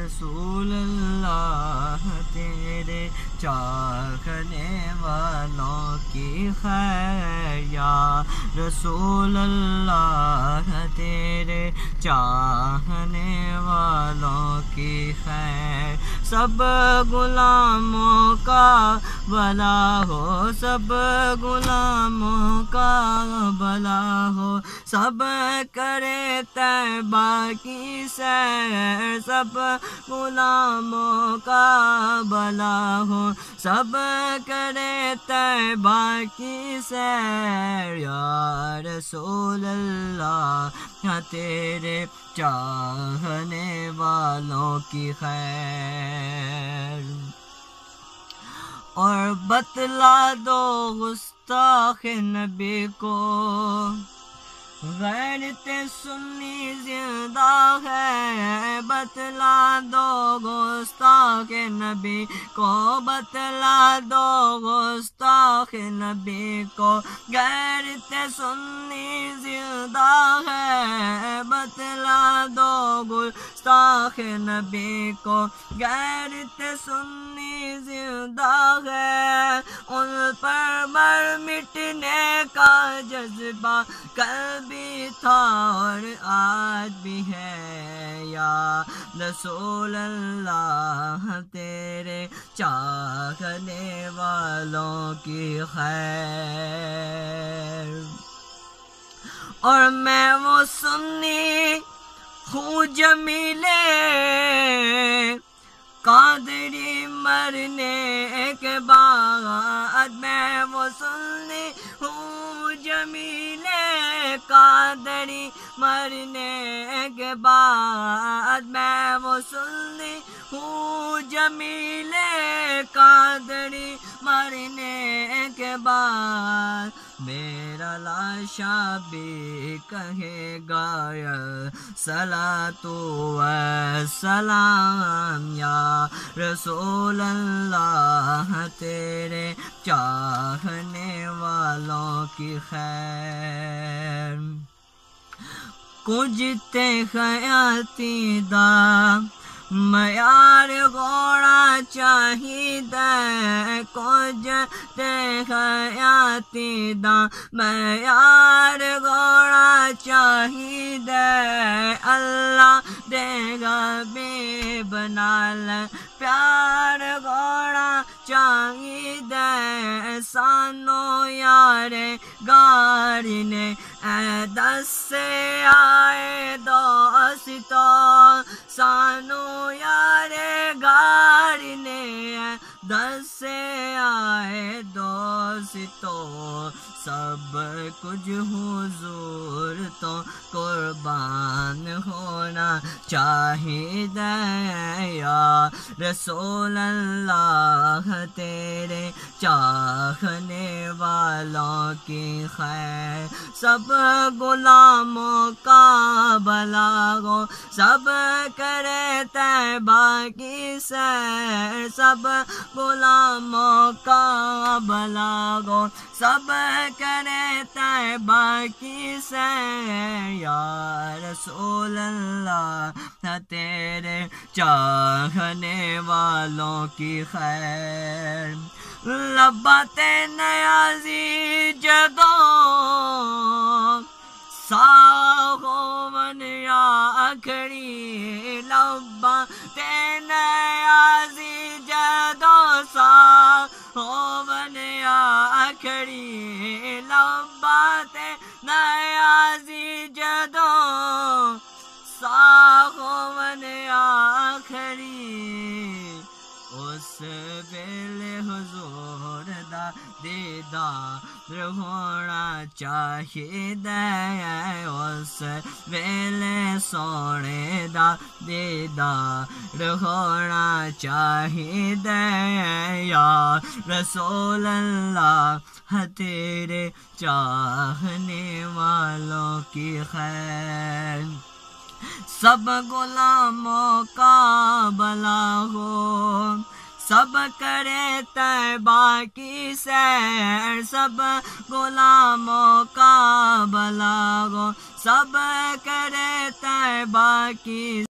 رسول اللہ تیرے چاہنے والوں کی خیر، یا رسول اللہ تیرے چاہنے والوں کی خیر، سب غلاموں کا بھلا ہو، سب غلاموں کا بھلا ہو، سب کرے طیبہ کی سیر، سب غلاموں کا بھلا ہو، سب کرے طیبہ کی سیر، یا رسول اللہ تیرے چاہنے والوں کی خیر۔ اور بتلا دو گستاخ نبی کو، غیرت سنی زندہ ہے، بتلا دو گستاخ نبی کو، بتلا دو گستاخ نبی کو، غیرت سنی زندہ ہے، بتلا دو گستاخ نبی کو، غیرت سنی زندہ ہے، ان پر مر مٹنے کا جذبہ کل بھی تھا اور آج بھی ہے، یا رسول اللہ تیرے چاہنے والوں کی خیر۔ اور میں وہ سنی ہوں جمیلے، قادری مرنے کے بعد، میں وہ سنی ہوں جمیلے، قادری مرنے کے بعد، میں وہ سنی ہوں جمیلے، قادری مرنے کے بعد، میرا لاشا بھی کہے گا صلاۃ و سلام، یا رسول اللہ تیرے چاہنے والوں کی خیر۔ کجتے خیاتی دا معیار گھوڑا چاہیدے، کجتے خیاتی دا معیار گھوڑا چاہیدے، اللہ دے گا بے بنال پیار گھوڑا چاہیدے، سانو یار گاڑی نے اے دس سے آئے دوستو، سانو یار گاڑی نے دس سے آئے دوستو، سب کچھ حضور تو قربان ہونا چاہیے، یا رسول اللہ تیرے چاہنے والوں کی خیر، سب غلاموں کا بھلا ہو، سب کرے طیبہ کی سیر، سب غلاموں کا بھلا ہو، سب کرے طیبہ کی سیر، یا رسول اللہ تیرے چاہنے والوں کی خیر۔ لبات نیازی جدو ساہو من یا کھڑی، لبات نیازی جدو ساہو من یا کھڑی، لبات نیازی جدو ساہو من یا کھڑی، اس ویلے حضور دا دیدار ہونا چاہیے، اس ویلے سونے دا دیدار ہونا چاہیے، یا رسول اللہ تیرے چاہنے والوں کی خیر۔ سب غلاموں کا بھلا ہو، سب کرے طیبہ کی سیر، سب غلاموں کا بھلا ہو، سب کرے طیبہ کی